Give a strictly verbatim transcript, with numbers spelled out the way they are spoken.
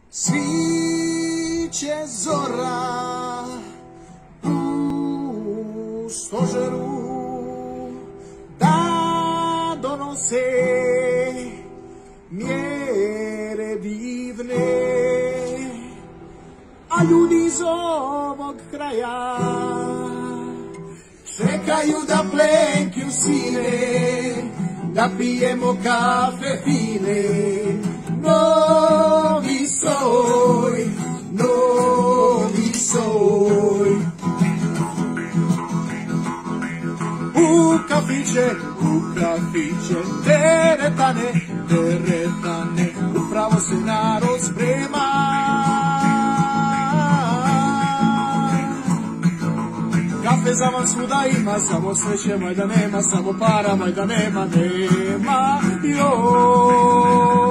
Sviće zora u stožeru da donose mjere divne, a ljudi iz ovog kraja čekaju da plenke usine, da pijemo kafe fine. Novi soj, novi soj. U kafiće, u kafiće, teretane, teretane, upravo se narod sprema. Kafe za vam svuda ima, samo sreće maj da nema, samo para maj da nema, nema, joj.